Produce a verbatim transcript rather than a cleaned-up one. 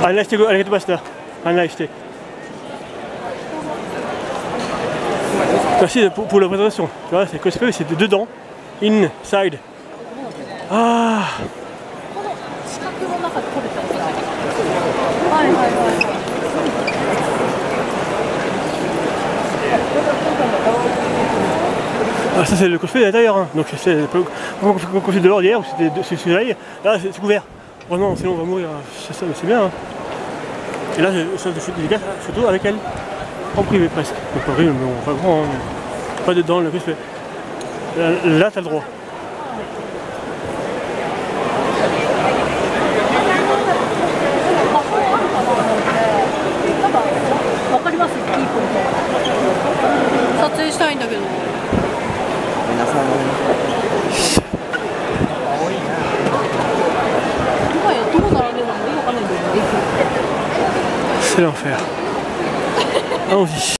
案内してあげてました。案内して。Merci pour, pour la présentation. Tu vois, c'est que c'est dedans, inside. Ah. Ah, ça c'est le cosplay d'intérieur, hein. Donc c'est le cosplay de l'or d'hier où c'était soleil. Là c'est couvert. Oh non, sinon on va mourir. C'est bien. Hein. Et là, ça fait des gars photos avec elle. En privé presque. Donc pas vrai, mais bon, pas grand. Hein. Pas dedans le cosplay. Là, là t'as le droit. C'est l'enfer. Allons-y.